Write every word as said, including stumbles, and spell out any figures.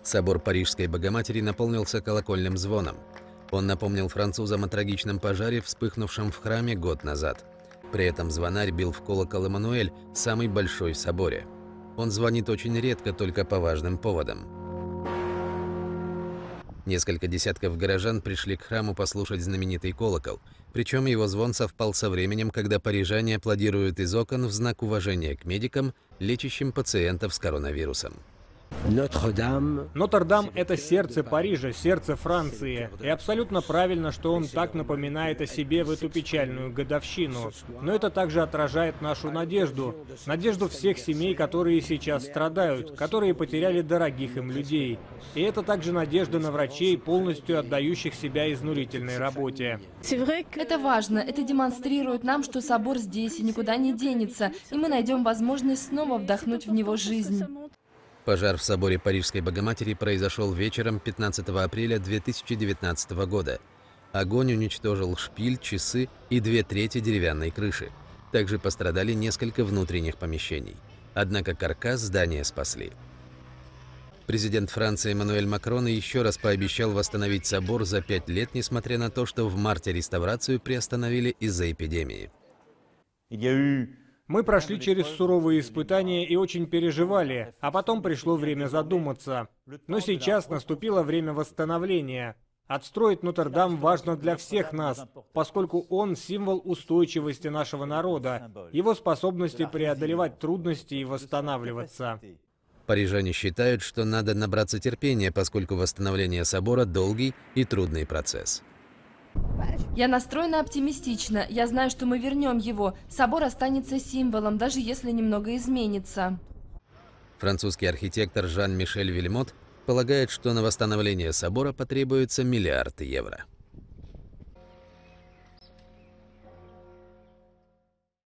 Собор Парижской Богоматери наполнился колокольным звоном. Он напомнил французам о трагичном пожаре, вспыхнувшем в храме год назад. При этом звонарь бил в колокол Эммануэль, самый большой в соборе. Он звонит очень редко, только по важным поводам. Несколько десятков горожан пришли к храму послушать знаменитый колокол. Причем его звон совпал со временем, когда парижане аплодируют из окон в знак уважения к медикам, лечащим пациентов с коронавирусом. Нотр-Дам – это сердце Парижа, сердце Франции. И абсолютно правильно, что он так напоминает о себе в эту печальную годовщину. Но это также отражает нашу надежду. Надежду всех семей, которые сейчас страдают, которые потеряли дорогих им людей. И это также надежда на врачей, полностью отдающих себя изнурительной работе. Это важно. Это демонстрирует нам, что собор здесь и никуда не денется, и мы найдем возможность снова вдохнуть в него жизнь. Пожар в соборе Парижской Богоматери произошел вечером пятнадцатого апреля две тысячи девятнадцатого года. Огонь уничтожил шпиль, часы и две трети деревянной крыши. Также пострадали несколько внутренних помещений. Однако каркас здания спасли. Президент Франции Эммануэль Макрон еще раз пообещал восстановить собор за пять лет, несмотря на то, что в марте реставрацию приостановили из-за эпидемии. Мы прошли через суровые испытания и очень переживали, а потом пришло время задуматься. Но сейчас наступило время восстановления. Отстроить Нотр-Дам важно для всех нас, поскольку он символ устойчивости нашего народа, его способности преодолевать трудности и восстанавливаться. Парижане считают, что надо набраться терпения, поскольку восстановление собора – долгий и трудный процесс. Я настроена оптимистично. Я знаю, что мы вернем его. Собор останется символом, даже если немного изменится. Французский архитектор Жан-Мишель Вильмот полагает, что на восстановление собора потребуется миллиард евро.